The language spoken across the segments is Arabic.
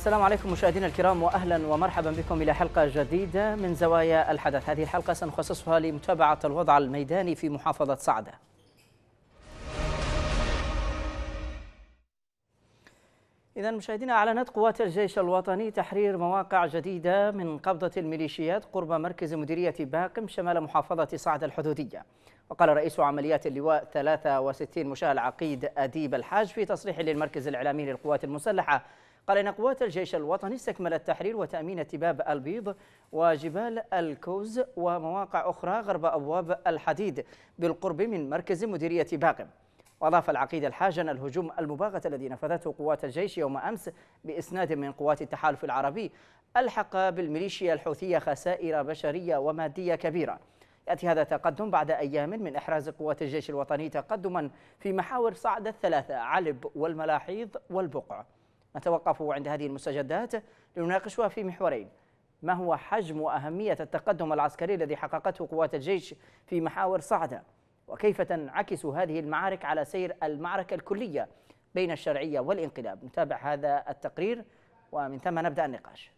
السلام عليكم مشاهدينا الكرام، وأهلا ومرحبا بكم إلى حلقة جديدة من زوايا الحدث. هذه الحلقة سنخصصها لمتابعة الوضع الميداني في محافظة صعدة. إذا مشاهدينا، أعلنت قوات الجيش الوطني تحرير مواقع جديدة من قبضة الميليشيات قرب مركز مديرية باقم شمال محافظة صعدة الحدودية. وقال رئيس عمليات اللواء 63 مشاه العقيد أديب الحاج في تصريح للمركز الإعلامي للقوات المسلحة، قال إن قوات الجيش الوطني استكملت تحرير وتأمين تباب البيض وجبال الكوز ومواقع أخرى غرب أبواب الحديد بالقرب من مركز مديرية باقم. وأضاف العقيد الحاج أن الهجوم المباغت الذي نفذته قوات الجيش يوم أمس بإسناد من قوات التحالف العربي ألحق بالميليشيا الحوثية خسائر بشرية ومادية كبيرة. يأتي هذا التقدم بعد أيام من إحراز قوات الجيش الوطني تقدما في محاور صعدة الثلاثة: علب والملاحيض والبقع. نتوقف عند هذه المستجدات لنناقشها في محورين: ما هو حجم وأهمية التقدم العسكري الذي حققته قوات الجيش في محاور صعدة؟ وكيف تنعكس هذه المعارك على سير المعركة الكلية بين الشرعية والانقلاب؟ نتابع هذا التقرير ومن ثم نبدأ النقاش.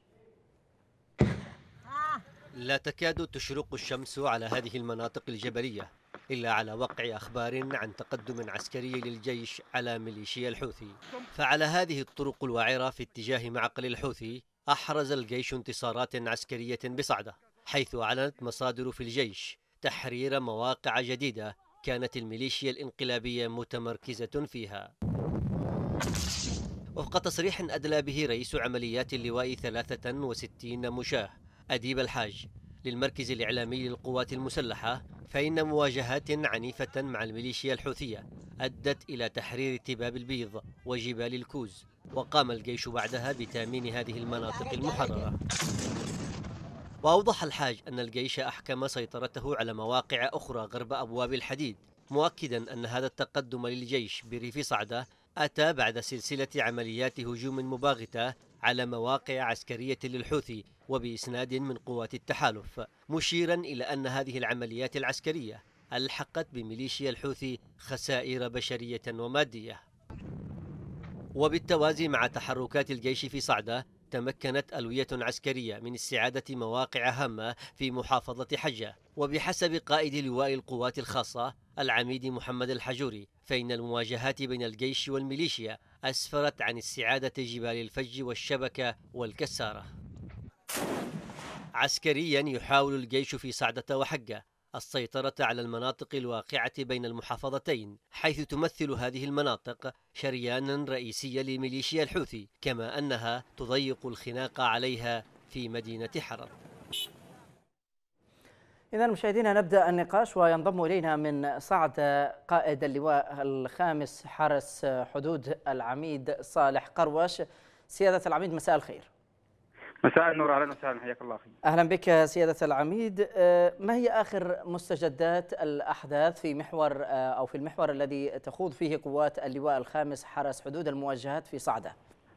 لا تكاد تشرق الشمس على هذه المناطق الجبلية إلا على وقع أخبار عن تقدم عسكري للجيش على ميليشيا الحوثي. فعلى هذه الطرق الوعرة في اتجاه معقل الحوثي أحرز الجيش انتصارات عسكرية بصعدة، حيث أعلنت مصادر في الجيش تحرير مواقع جديدة كانت الميليشيا الانقلابية متمركزة فيها. وفق تصريح أدلى به رئيس عمليات اللواء 63 مشاه أديب الحاج للمركز الإعلامي للقوات المسلحة، فإن مواجهات عنيفة مع الميليشيا الحوثية أدت إلى تحرير تباب البيض وجبال الكوز، وقام الجيش بعدها بتأمين هذه المناطق المحررة. وأوضح الحاج أن الجيش أحكم سيطرته على مواقع أخرى غرب أبواب الحديد، مؤكدا أن هذا التقدم للجيش بريف صعدة أتى بعد سلسلة عمليات هجوم مباغتة على مواقع عسكرية للحوثي وبإسناد من قوات التحالف، مشيرا إلى أن هذه العمليات العسكرية ألحقت بميليشيا الحوثي خسائر بشرية ومادية. وبالتوازي مع تحركات الجيش في صعدة، تمكنت ألوية عسكرية من استعادة مواقع هامة في محافظة حجة. وبحسب قائد لواء القوات الخاصة العميد محمد الحجوري، فإن المواجهات بين الجيش والميليشيا أسفرت عن استعادة جبال الفج والشبكة والكسارة. عسكريا يحاول الجيش في صعدة وحجة السيطرة على المناطق الواقعة بين المحافظتين، حيث تمثل هذه المناطق شريانا رئيسيا لميليشيا الحوثي، كما أنها تضيق الخناق عليها في مدينة حرر. إذا مشاهدينا، نبدأ النقاش وينضم إلينا من صعدة قائد اللواء الخامس حرس حدود العميد صالح قروش. سيادة العميد، مساء الخير. مساء النور، اهلا وسهلا، حياك الله اخي. اهلا بك سيادة العميد. ما هي اخر مستجدات الاحداث في محور او في المحور الذي تخوض فيه قوات اللواء الخامس حرس حدود المواجهات في صعدة؟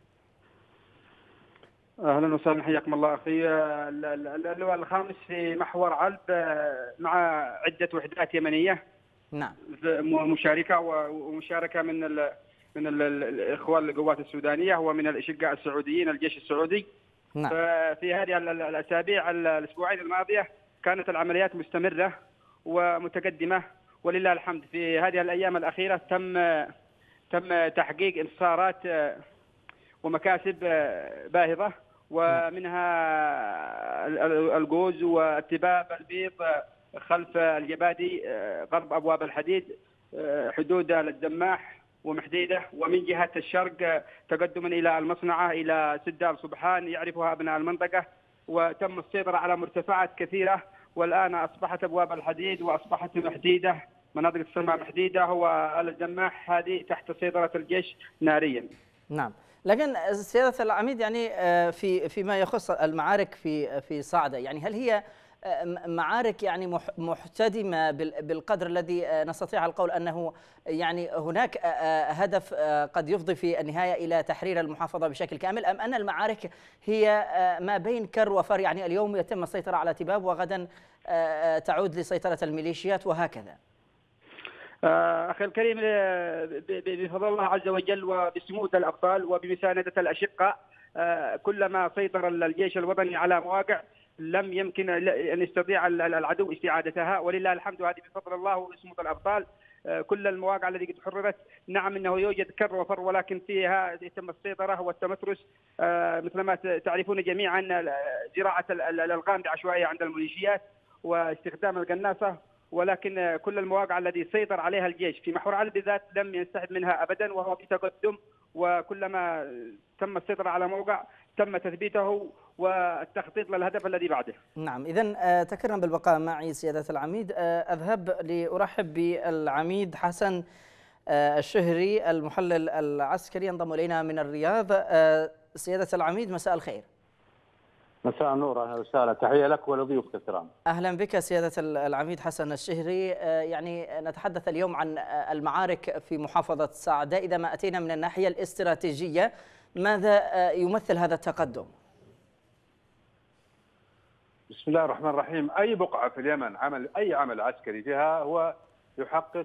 اهلا وسهلا، حياكم الله اخي. اللواء الخامس في محور علب مع عده وحدات يمنيه. نعم. مشاركه ومشاركه من الاخوان القوات السودانيه ومن الاشقاء السعوديين الجيش السعودي. نعم. ففي هذه الاسابيع الاسبوعين الماضيه كانت العمليات مستمره ومتقدمه ولله الحمد. في هذه الايام الاخيره تم تحقيق انتصارات ومكاسب باهظه، ومنها الجوز والتباب البيض خلف الجبادي غرب ابواب الحديد حدود الدماح ومحديده، ومن جهه الشرق تقدما الى المصنعه الى سدال صبحان يعرفها ابناء المنطقه، وتم السيطره على مرتفعات كثيره، والان اصبحت ابواب الحديد واصبحت محديده، مناطق تسمى محديده هو الدماح هذه تحت سيطره الجيش ناريا. نعم، لكن سيادة العميد، يعني فيما يخص المعارك في صعدة، يعني هل هي معارك يعني محتدمة بالقدر الذي نستطيع القول أنه يعني هناك هدف قد يفضي في النهاية إلى تحرير المحافظة بشكل كامل، أم أن المعارك هي ما بين كر وفر؟ يعني اليوم يتم السيطرة على تباب وغدا تعود لسيطرة الميليشيات وهكذا. أخي الكريم، بفضل الله عز وجل وبسموت الأبطال وبمساندة الأشقاء كلما سيطر الجيش الوطني على مواقع لم يمكن أن يستطيع العدو استعادتها، ولله الحمد، وهذه بفضل الله واسمة الأبطال. كل المواقع التي تحررت، نعم انه يوجد كر وفر، ولكن فيها تم السيطره والتمترس، مثل ما تعرفون جميعا زراعه الالغام بعشوائيه عند الميليشيات واستخدام القناصه، ولكن كل المواقع التي سيطر عليها الجيش في محور علي بالذات لم ينسحب منها ابدا، وهو في تقدم، وكلما تم السيطره على موقع تم تثبيته والتخطيط للهدف الذي بعده. نعم، إذن تكرم بالبقاء معي سيادة العميد. أذهب لأرحب بالعميد حسن الشهري المحلل العسكري ينضم إلينا من الرياض. سيادة العميد، مساء الخير. مساء النور، اهلا وسهلا، تحيه لك ولضيوفك الكرام. اهلا بك سياده العميد حسن الشهري. يعني نتحدث اليوم عن المعارك في محافظه صعده. اذا ما اتينا من الناحيه الاستراتيجيه، ماذا يمثل هذا التقدم؟ بسم الله الرحمن الرحيم. اي بقعه في اليمن اي عمل عسكري فيها هو يحقق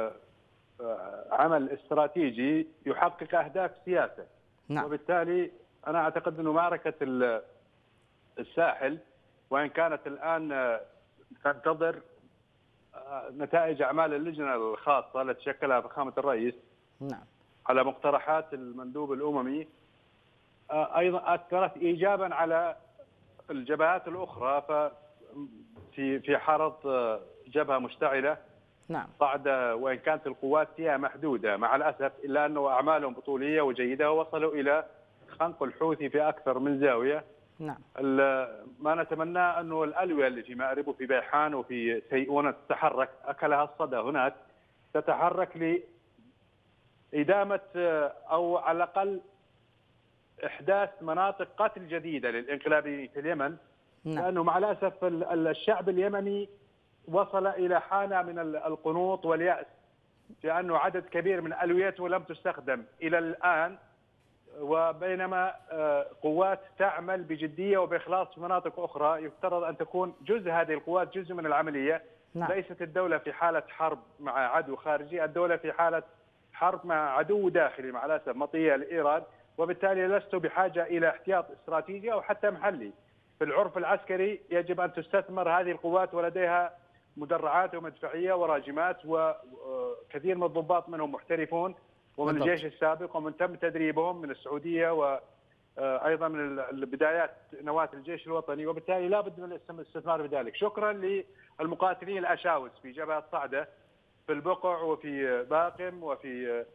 عمل استراتيجي يحقق اهداف سياسه. نعم. وبالتالي انا اعتقد انه معركه الساحل، وان كانت الان تنتظر نتائج اعمال اللجنه الخاصه التي شكلها فخامه الرئيس، نعم، على مقترحات المندوب الاممي، ايضا اثرت ايجابا على الجبهات الاخرى. في حرض جبهه مشتعله، نعم، صعده، وان كانت القوات فيها محدوده مع الاسف، الا انه اعمالهم بطوليه وجيده، ووصلوا الى خنق الحوثي في اكثر من زاويه. نعم. ما نتمناه انه الالويه اللي في مأرب وفي بيحان وفي سيئونه تتحرك، اكلها الصدى هناك، تتحرك لادامه او على الاقل احداث مناطق قتل جديده للانقلابيين في اليمن. نعم. لانه مع الاسف الشعب اليمني وصل الى حاله من القنوط والياس، لانه عدد كبير من الويته لم تستخدم الى الان، وبينما قوات تعمل بجديه وباخلاص في مناطق اخرى يفترض ان تكون جزء، هذه القوات جزء من العمليه. نعم. ليست الدوله في حاله حرب مع عدو خارجي، الدوله في حاله حرب مع عدو داخلي مع الاسف مطيه لايران، وبالتالي لست بحاجه الى احتياط استراتيجي او حتى محلي. في العرف العسكري يجب ان تستثمر هذه القوات، ولديها مدرعات ومدفعيه وراجمات، وكثير من الضباط منهم محترفون ومن الجيش السابق ومن تم تدريبهم من السعوديه، وايضا من البدايات نواه الجيش الوطني، وبالتالي لا بد من الاستثمار بذلك. شكرا للمقاتلين الاشاوس في جبهه صعده، في البقع وفي باقم، وفي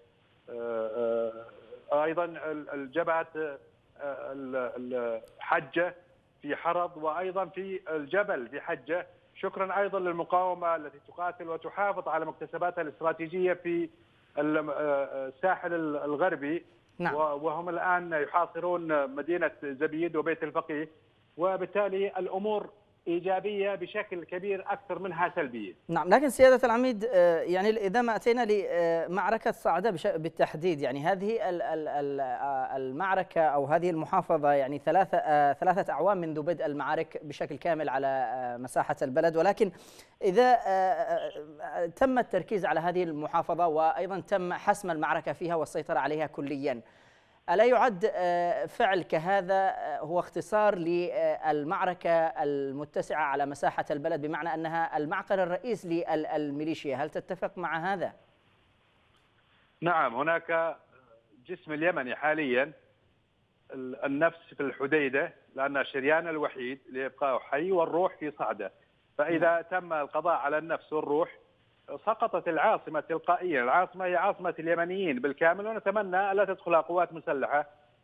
ايضا الجبهه الحجه في حرض، وايضا في الجبل في حجه. شكرا ايضا للمقاومه التي تقاتل وتحافظ على مكتسباتها الاستراتيجيه في الساحل الغربي. نعم. وهم الان يحاصرون مدينه زبيد وبيت الفقيه، وبالتالي الامور ايجابيه بشكل كبير اكثر منها سلبيه. نعم، لكن سيادة العميد، يعني اذا ما اتينا لمعركة صعدة بالتحديد، يعني هذه المعركة او هذه المحافظة يعني ثلاثة اعوام منذ بدء المعارك بشكل كامل على مساحة البلد، ولكن اذا تم التركيز على هذه المحافظة وايضا تم حسم المعركة فيها والسيطرة عليها كليا، ألا يعد فعل كهذا هو اختصار للمعركة المتسعة على مساحة البلد، بمعنى أنها المعقل الرئيس للميليشيا؟ هل تتفق مع هذا؟ نعم، هناك جسم اليمني حاليا النفس في الحديدة، لأن الشريان الوحيد لإبقائه حي، والروح في صعدة. فإذا تم القضاء على النفس والروح سقطت العاصمة تلقائيا. العاصمة هي عاصمة اليمنيين بالكامل، ونتمنى ألا تدخلها قوات مسلحة،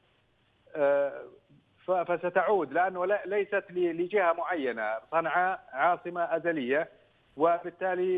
فستعود، لأنه ليست لجهة معينة. صنعاء عاصمة أزلية، وبالتالي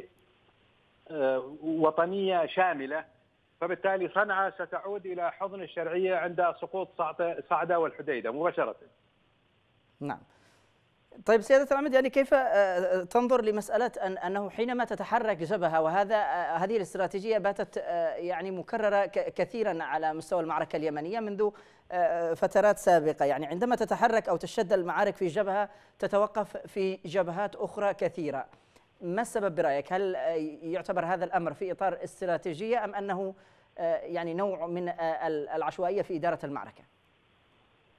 وطنية شاملة، فبالتالي صنعاء ستعود إلى حضن الشرعية عند سقوط صعدة والحديدة مباشرة. نعم. طيب سيادة العميد، يعني كيف تنظر لمسألة أنه حينما تتحرك جبهة، هذه الاستراتيجية باتت يعني مكررة كثيرا على مستوى المعركة اليمنية منذ فترات سابقة، يعني عندما تتحرك أو تشتد المعارك في جبهة تتوقف في جبهات أخرى كثيرة، ما السبب برأيك؟ هل يعتبر هذا الأمر في إطار استراتيجية أم أنه يعني نوع من العشوائية في إدارة المعركة؟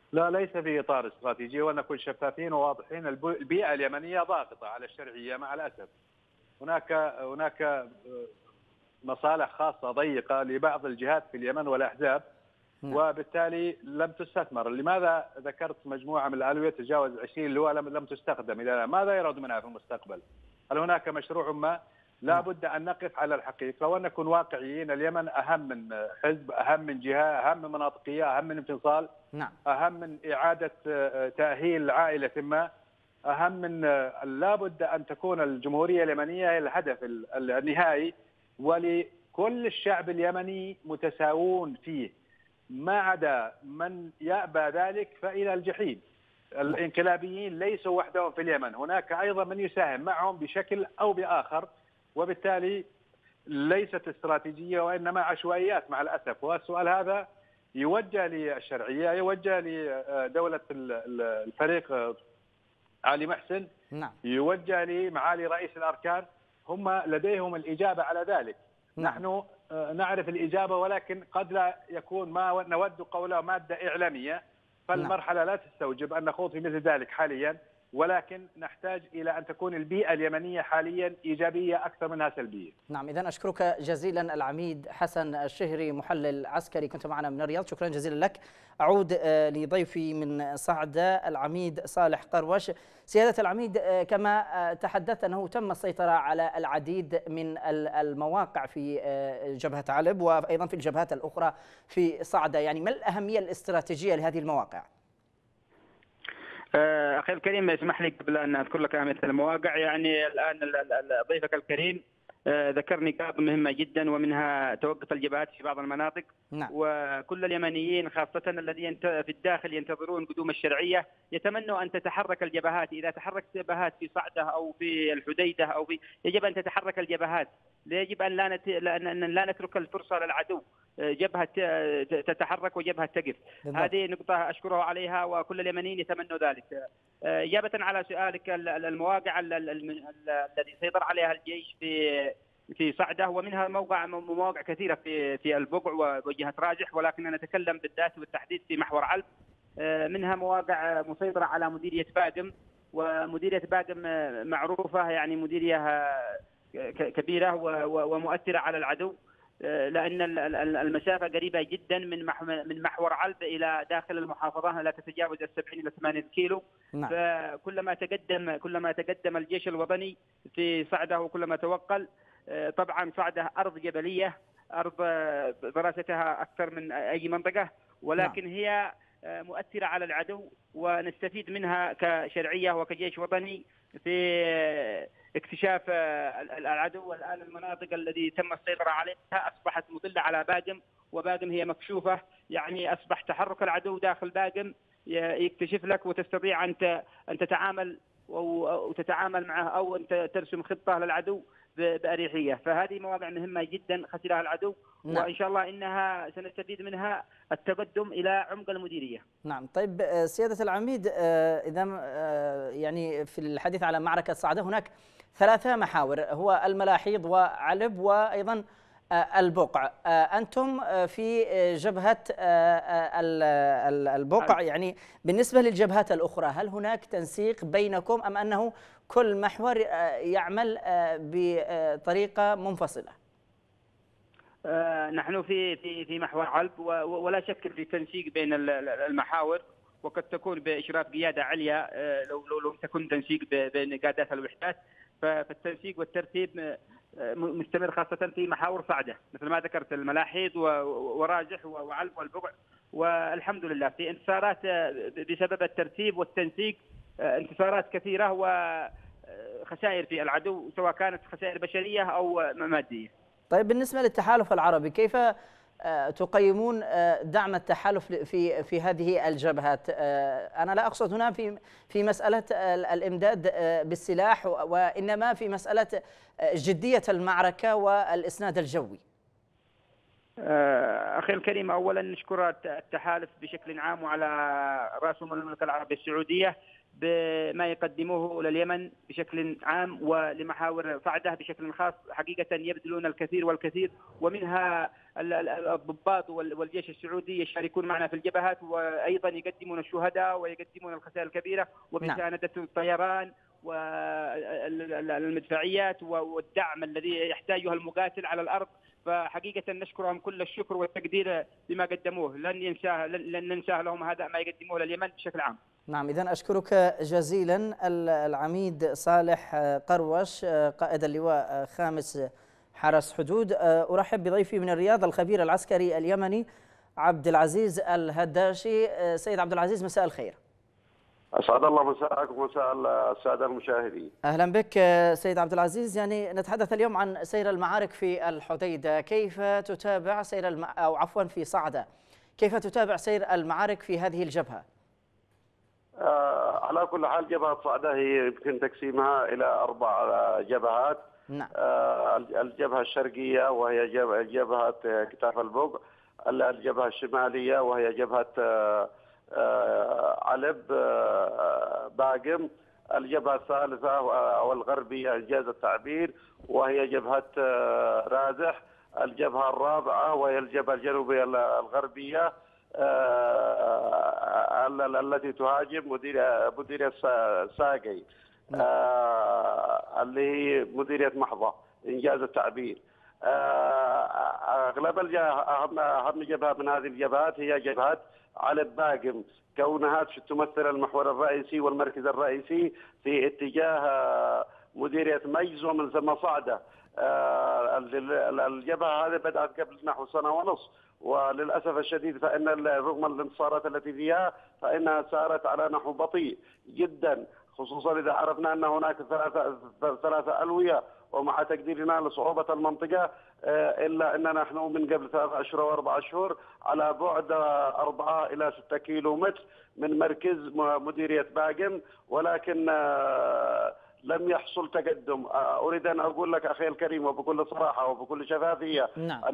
لا، ليس في اطار استراتيجي، ونكون شفافين وواضحين. البيئه اليمنيه ضاغطه على الشرعيه مع الاسف. هناك مصالح خاصه ضيقه لبعض الجهات في اليمن والاحزاب، وبالتالي لم تستثمر. لماذا ذكرت مجموعه من الالويه تتجاوز 20 لواء لم تستخدم الى الان؟ ماذا يراد منها في المستقبل؟ هل هناك مشروع ما؟ لا بد ان نقف على الحقيقه وان نكون واقعيين. اليمن اهم من حزب، اهم من جهه، اهم من مناطقيه، اهم من انفصال، اهم من اعاده تاهيل عائله ما، اهم من لا بد ان تكون الجمهوريه اليمنيه هي الهدف النهائي، ولكل الشعب اليمني متساوون فيه، ما عدا من يأبى ذلك فإلى الجحيم. الانقلابيين ليسوا وحدهم في اليمن، هناك أيضا من يساهم معهم بشكل أو بآخر، وبالتالي ليست استراتيجية وإنما عشوائيات مع الأسف. والسؤال هذا يوجه للشرعية، يوجه لدولة الفريق علي محسن، يوجه لمعالي رئيس الأركان، هم لديهم الإجابة على ذلك. نحن نعرف الإجابة، ولكن قد لا يكون ما نود قوله مادة إعلامية، فالمرحلة لا تستوجب أن نخوض في مثل ذلك حاليا، ولكن نحتاج إلى أن تكون البيئة اليمنية حاليا إيجابية أكثر منها سلبية. نعم، إذن أشكرك جزيلا العميد حسن الشهري، محلل عسكري، كنت معنا من الرياض، شكرا جزيلا لك. أعود لضيفي من صعدة العميد صالح قروش. سيادة العميد، كما تحدثت أنه تم السيطرة على العديد من المواقع في جبهة علب وأيضا في الجبهات الأخرى في صعدة، يعني ما الأهمية الاستراتيجية لهذه المواقع؟ أخي الكريم، اسمح لي قبل أن أذكر لك أهمية المواقع، يعني الآن ضيفك الكريم ذكر نقاط مهمة جدا، ومنها توقف الجبهات في بعض المناطق. وكل اليمنيين خاصة الذين في الداخل ينتظرون قدوم الشرعية يتمنوا أن تتحرك الجبهات. إذا تحركت الجبهات في صعدة أو في الحديدة يجب أن تتحرك الجبهات، يجب أن لا نترك الفرصة للعدو، جبهة تتحرك وجبهة تقف. هذه نقطة أشكره عليها، وكل اليمنيين يتمنوا ذلك. إجابة على سؤالك، المواقع التي سيطر عليها الجيش في صعدة، ومنها مواقع كثيرة في البقع وجهة راجح، ولكن نتكلم بالذات والتحديد في محور علب. منها مواقع مسيطرة على مديرية باقم، ومديرية باقم معروفة، يعني مديرية كبيرة ومؤثرة على العدو، لأن المسافة قريبة جدا من محور علب إلى داخل المحافظة، لا تتجاوز 70 إلى 80 كيلو. فكلما تقدم الجيش الوطني في صعدة وكلما توقل. طبعا صعدة أرض جبلية، أرض دراستها أكثر من أي منطقة، ولكن هي مؤثرة على العدو، ونستفيد منها كشرعية وكجيش وطني في اكتشاف العدو. والآن المناطق التي تم السيطرة عليها أصبحت مطلة على باقم، وباقم هي مكشوفة، يعني أصبح تحرك العدو داخل باقم يكتشف لك، وتستطيع أن تتعامل وتتعامل معه، أو أن ترسم خطة للعدو بأريحية. فهذه مواضع مهمة جدا خسرها العدو، وإن شاء الله إنها سنستفيد منها التقدم إلى عمق المديرية. نعم. طيب سيادة العميد، إذا يعني في الحديث على معركة صعدة هناك 3 محاور، هو الملاحيض وعلب وأيضا البقع. أنتم في جبهة البقع، يعني بالنسبة للجبهات الأخرى هل هناك تنسيق بينكم أم أنه كل محور يعمل بطريقة منفصلة؟ نحن في محور علب، ولا شك في تنسيق بين المحاور، وقد تكون بإشراف قيادة عليا لو تكون تنسيق بين قادات الوحدات. فالتنسيق والترتيب مستمر، خاصة في محاور صعدة مثل ما ذكرت، الملاحيض وراجح وعلب والبقع. والحمد لله في انتصارات بسبب الترتيب والتنسيق، انتصارات كثيرة وخسائر في العدو، سواء كانت خسائر بشرية أو مادية. طيب بالنسبة للتحالف العربي، كيف تقيمون دعم التحالف في هذه الجبهات؟ أنا لا أقصد هنا في مسألة الإمداد بالسلاح، وإنما في مسألة جدية المعركة والإسناد الجوي. أخي الكريم، أولا نشكر التحالف بشكل عام، وعلى رأسهم المملكة العربية السعودية بما يقدموه لليمن بشكل عام ولمحاور صعدة بشكل خاص. حقيقة يبذلون الكثير والكثير، ومنها الضباط والجيش السعودي يشاركون معنا في الجبهات، وأيضا يقدمون الشهداء ويقدمون الخسائر الكبيرة ومساندة الطيران والمدفعيات والدعم الذي يحتاجه المقاتل على الأرض. فحقيقة نشكرهم كل الشكر والتقدير بما قدموه، لن ننساه لهم هذا ما يقدموه لليمن بشكل عام. نعم، إذن أشكرك جزيلا العميد صالح قروش قائد اللواء خامس حرس حدود. أرحب بضيفي من الرياض الخبير العسكري اليمني عبد العزيز الهداشي. سيد عبد العزيز، مساء الخير. أسعد الله مساءكم ومساء السادة المشاهدين. أهلا بك سيد عبد العزيز. يعني نتحدث اليوم عن سير المعارك في الحديدة، كيف تتابع سير أو عفوا في صعدة، كيف تتابع سير المعارك في هذه الجبهة؟ على كل حال جبهة صعدة هي يمكن تقسيمها إلى 4 جبهات. نعم. الجبهة الشرقية وهي جبهة كتاف البوق، الجبهة الشمالية وهي جبهة علب باقم، الجبهة الثالثة أو الغربية إنجاز التعبير وهي جبهة رازح، الجبهة الرابعة وهي الجبهة الجنوبية الغربية التي تهاجم مديرية ساقي اللي هي مديرية محظة إنجاز التعبير. أغلب أهم جبهة من هذه الجبهات هي جبهة علب باقم، كونها تمثل المحور الرئيسي والمركز الرئيسي في اتجاه مديرية ميز ومن ثم صعدة. الجبهة هذه بدأت قبل نحو سنة ونصف، وللأسف الشديد فإن رغم الانتصارات التي فيها فإنها سارت على نحو بطيء جدا، خصوصا إذا عرفنا أن هناك ثلاثة ألوية، ومع تقديرنا لصعوبة المنطقة إلا أننا نحن من قبل 3 أشهر و4 أشهر على بعد 4 إلى 6 كيلو متر من مركز مديرية باقم، ولكن لم يحصل تقدم. أريد أن أقول لك أخي الكريم وبكل صراحة وبكل شفافية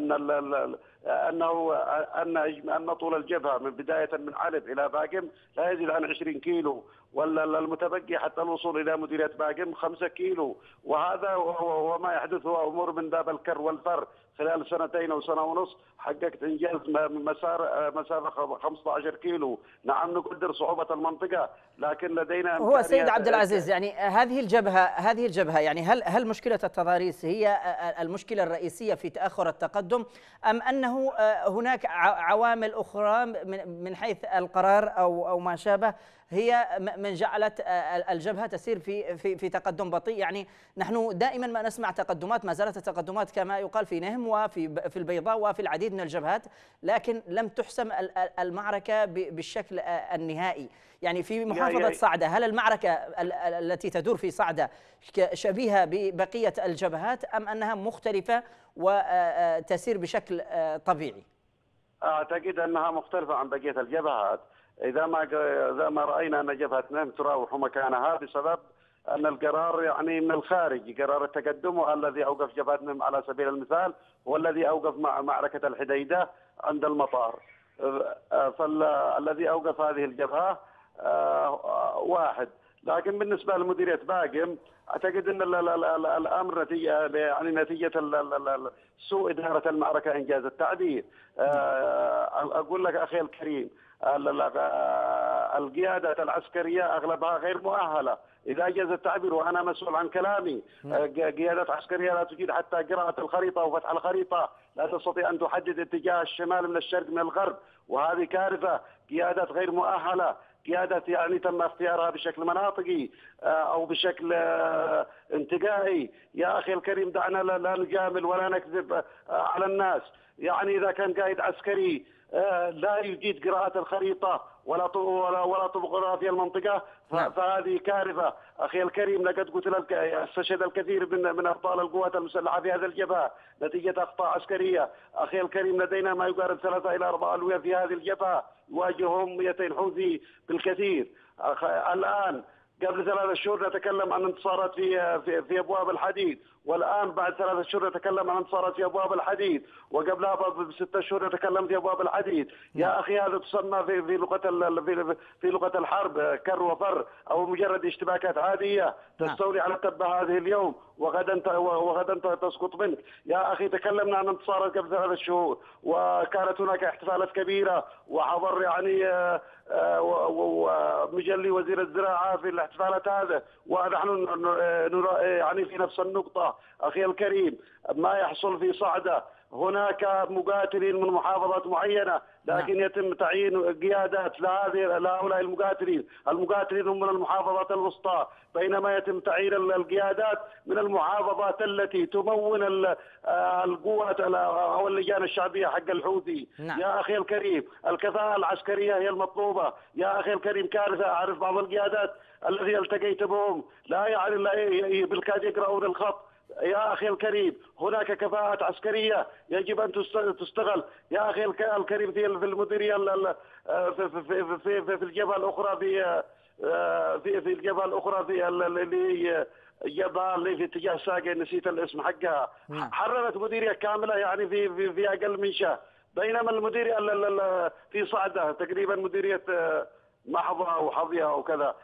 أن طول الجبهة من بداية من علب إلى باقم لا يزيد عن 20 كيلو، والمتبقي حتى الوصول إلى مديرية باقم 5 كيلو، وهذا وما يحدث هو أمور من باب الكر والفر. خلال 2 أو 1.5 سنة حققت إنجاز مسافة 15 كيلو. نعم نقدر صعوبة المنطقة، لكن لدينا هو سيد عبد العزيز يعني هذه الجبهة يعني هل مشكلة التضاريس هي المشكلة الرئيسية في تأخر التقدم، أم أنه هناك عوامل أخرى من حيث القرار أو ما شابه هي من جعلت الجبهة تسير في تقدم بطيء؟ يعني نحن دائما ما نسمع تقدمات، ما زالت التقدمات كما يقال في نهم وفي البيضاء وفي العديد من الجبهات، لكن لم تحسم المعركة بالشكل النهائي. يعني في محافظة صعدة هل المعركة التي تدور في صعدة شبيهة ببقية الجبهات أم أنها مختلفة وتسير بشكل طبيعي؟ أعتقد أنها مختلفة عن بقية الجبهات. إذا ما رأينا أن جبهة نهم تراوح مكانها بسبب أن القرار يعني من الخارج، قرار التقدم الذي أوقف جبهة نهم على سبيل المثال هو الذي أوقف معركة الحديدة عند المطار. فالذي أوقف هذه الجبهة واحد. لكن بالنسبة لمديرية باقم أعتقد أن الأمر نتيجة سوء إدارة المعركة إنجاز التعبير. أقول لك أخي الكريم القيادة العسكرية أغلبها غير مؤهلة إذا جاز التعبير، وأنا مسؤول عن كلامي. قيادة عسكرية لا تجيد حتى قراءة الخريطة وفتح الخريطة، لا تستطيع أن تحدد اتجاه الشمال من الشرق من الغرب، وهذه كارثة. قيادة غير مؤهلة، قيادة يعني تم اختيارها بشكل مناطقي أو بشكل انتقائي. يا أخي الكريم دعنا لا نجامل ولا نكذب على الناس. يعني إذا كان قائد عسكري لا يجيد قراءة الخريطة ولا طبقات المنطقة فهذه كارثة. أخي الكريم لقد قلت لك استشهد الكثير من أبطال القوات المسلحة في هذه الجبهة نتيجة أخطاء عسكرية. أخي الكريم لدينا ما يقارب 3 إلى 4 ألوية في هذه الجبهة يواجههم 200 حوثي بالكثير. الآن قبل 3 شهور نتكلم عن انتصارات في أبواب الحديد، والآن بعد 3 شهور نتكلم عن انتصارات في أبواب الحديد، وقبلها ب6 شهور نتكلم في أبواب الحديد. يا أخي هذا تسمى في لغة الحرب كر وفر، أو مجرد اشتباكات عادية تستولي على التبة هذه اليوم وغدا تسقط منك. يا أخي تكلمنا عن انتصارات قبل 3 شهور، وكانت هناك احتفالات كبيرة، وحضر يعني ومجلي وزير الزراعة في الاحتفالات هذا، ونحن يعني في نفس النقطة. أخي الكريم، ما يحصل في صعدة هناك مقاتلين من محافظات معينة، لكن يتم تعيين قيادات لهؤلاء المقاتلين هم من المحافظات الوسطى، بينما يتم تعيين القيادات من المحافظات التي تمون القوات أو اللجان الشعبية حق الحوثي. يا أخي الكريم، الكفاءة العسكرية هي المطلوبة. يا أخي الكريم، كارثة أعرف بعض القيادات الذي التقيت بهم لا يعني بالكاد يقرؤون الخط. يا أخي الكريم، هناك كفاءات عسكرية يجب أن تستغل. يا أخي الكريم، في المديرية في الجبهة الأخرى في الجبهة الأخرى اللي هي الجبهة اللي في اتجاه ساقي، نسيت الاسم حقها، حررت مديرية كاملة يعني في أقل من شهر، بينما المديرية في صعدة تقريبا مديرية محظة أو حظية أو كذا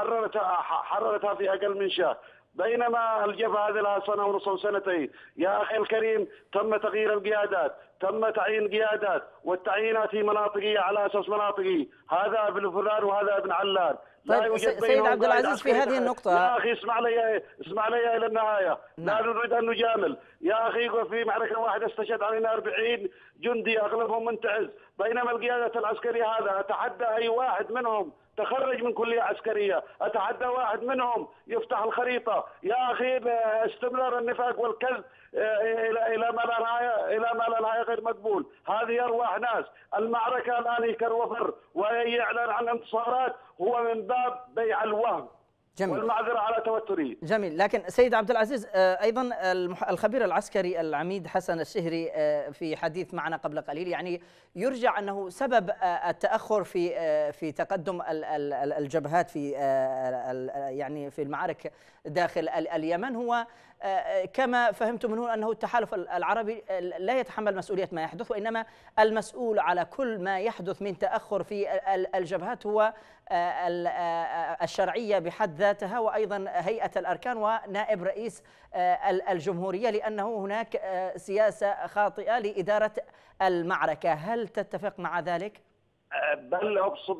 حررتها في أقل من شهر، بينما الجبهة هذه لها سنة ونصف أو سنتين. يا أخي الكريم، تم تغيير القيادات، تم تعيين قيادات، والتعيينات في مناطقية على أساس مناطقي، هذا ابن فلان وهذا ابن علان. طيب سيد عبد العزيز، في هذه النقطة يا أخي اسمع لي إلى النهاية. لا نريد أن نجامل. يا أخي في معركة واحدة استشهد علينا 40 جندي أغلبهم منتعز، بينما القيادة العسكرية هذا أتحدى أي واحد منهم تخرج من كلية عسكرية، أتحدى واحد منهم يفتح الخريطة. يا أخي استمرار النفاق والكذب إلى ما لا نهاية غير مقبول. هذه أرواح ناس. المعركة الآن هي كر وفر، ويعلن عن انتصارات هو من باب بيع الوهم. جميل. والمعذرة على توتري. جميل. لكن سيد عبد العزيز، أيضا الخبير العسكري العميد حسن الشهري في حديث معنا قبل قليل يعني يرجع أنه سبب التأخر في تقدم الجبهات يعني في المعارك داخل اليمن هو كما فهمت منه أنه التحالف العربي لا يتحمل مسؤولية ما يحدث، وإنما المسؤول على كل ما يحدث من تأخر في الجبهات هو الشرعية بحد ذاتها، وأيضا هيئة الأركان ونائب رئيس الجمهورية، لأنه هناك سياسة خاطئة لإدارة المعركة. هل تتفق مع ذلك؟ بل أبصم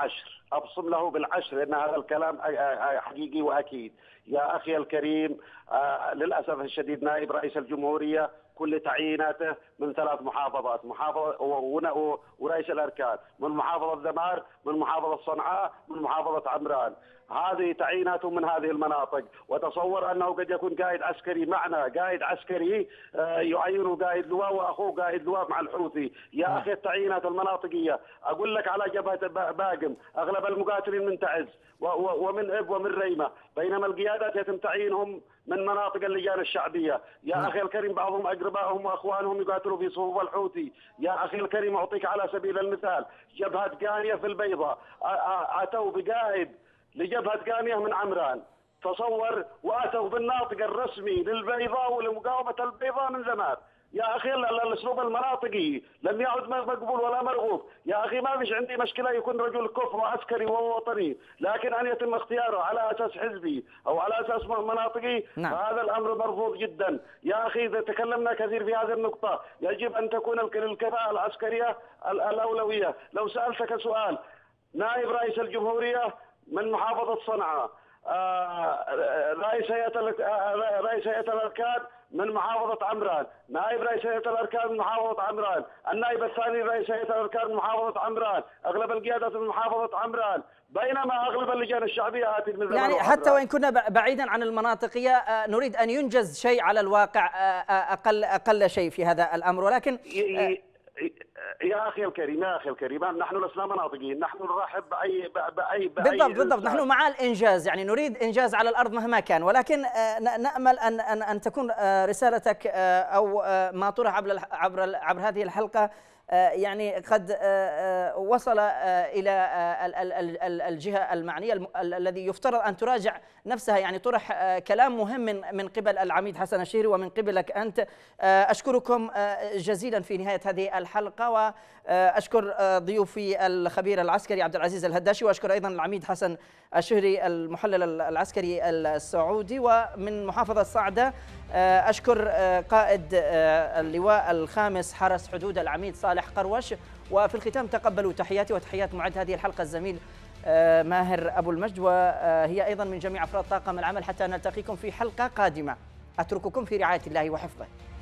له بالعشر لأن هذا الكلام حقيقي وأكيد. يا أخي الكريم، للأسف الشديد نائب رئيس الجمهورية كل تعييناته من 3 محافظات، محافظة ورئيس الأركان من محافظة ذمار، من محافظة صنعاء، من محافظة عمران. هذه تعييناته من هذه المناطق، وتصور أنه قد يكون قائد عسكري معنا، قائد عسكري يعينه قائد لواء وأخوه قائد لواء مع الحوثي. يا أخي التعيينات المناطقية، أقول لك على جبهة باقم أغلب المقاتلين من تعز ومن إب ومن ريمة، بينما القيادات يتم تعيينهم من مناطق اللجان الشعبية. يا أخي الكريم، بعضهم أقربائهم وأخوانهم يقاتلوا في صفوف الحوثي. يا أخي الكريم، أعطيك على سبيل المثال جبهة قانية في البيضاء، أتوا بقائد لجبهة قانية من عمران، تصور، وأتوا بالناطق الرسمي للبيضاء ولمقاومة البيضاء من زمان. يا أخي الأسلوب المناطقي لم يعد مقبول ولا مرغوب. يا أخي ما فيش عندي مشكلة يكون رجل كفر وعسكري ووطني، لكن أن يتم اختياره على أساس حزبي أو على أساس مناطقي، فهذا الأمر مرفوض جدا. يا أخي إذا تكلمنا كثير في هذه النقطة، يجب أن تكون الكفاءة العسكرية الأولوية. لو سألتك سؤال، نائب رئيس الجمهورية من محافظة صنعاء، رئيس هيئة الأركان من محافظة عمران، نائب رئيس هيئة الأركان من محافظة عمران، النائب الثاني رئيس هيئة الأركان من محافظة عمران، أغلب القيادات من محافظة عمران، بينما أغلب اللجان الشعبية آتت من يعني حتى وإن كنا بعيدا عن المناطقية نريد أن ينجز شيء على الواقع، أقل شيء في هذا الأمر. ولكن يا أخي الكريم، نحن لسنا مناطقيين، نحن نرحب بأي بالضبط نحن مع الإنجاز، يعني نريد إنجاز على الأرض مهما كان، ولكن نأمل أن تكون رسالتك أو ما طرح عبر هذه الحلقة يعني قد وصل إلى الجهة المعنية الذي يفترض أن تراجع نفسها، يعني طرح كلام مهم من قبل العميد حسن الشهري ومن قبلك أنت. أشكركم جزيلا في نهاية هذه الحلقة، وأشكر ضيوفي الخبير العسكري عبد العزيز الهداشي، وأشكر أيضا العميد حسن الشهري المحلل العسكري السعودي. ومن محافظة صعدة أشكر قائد اللواء الخامس حرس حدود العميد صالح قروش. وفي الختام تقبلوا تحياتي وتحيات معد هذه الحلقة الزميل ماهر أبو المجد، وهي أيضا من جميع أفراد طاقم العمل، حتى نلتقيكم في حلقة قادمة. أترككم في رعاية الله وحفظه.